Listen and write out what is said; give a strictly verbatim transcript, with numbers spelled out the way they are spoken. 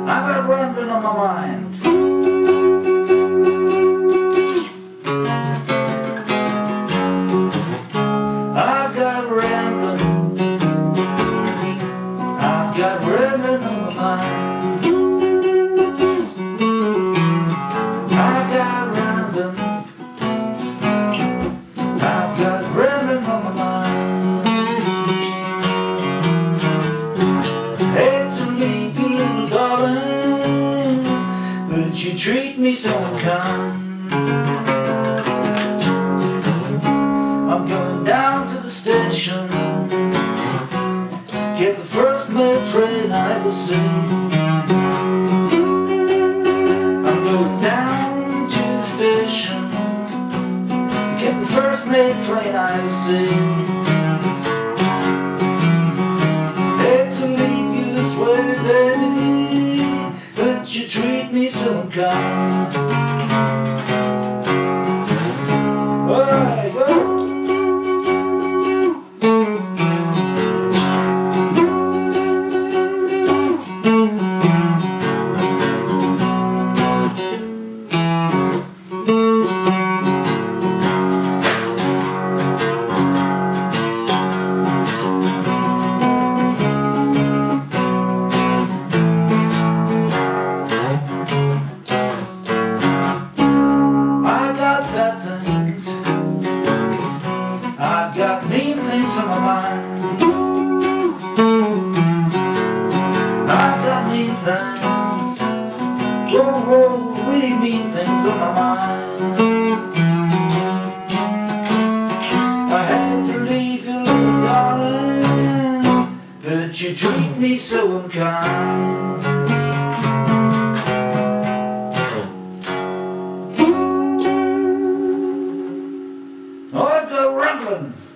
I've got rambling on my mind. I've got rambling, I've got rambling on my mind. I've got rambling, I've got rambling on my mind. Hate to leave you, little darling, but you treat me so unkind. I'm going down to the station, get the first mail train I ever see. I'm going down to the station, get the first mail train I ever see. Hate to leave you this way, baby, but you treat me so unkind. Alright, go! I've got mean things on my mind. I've got mean things, whoa, whoa, really mean things on my mind. I had to leave you, little darling, but you treat me so unkind. I've got rambling.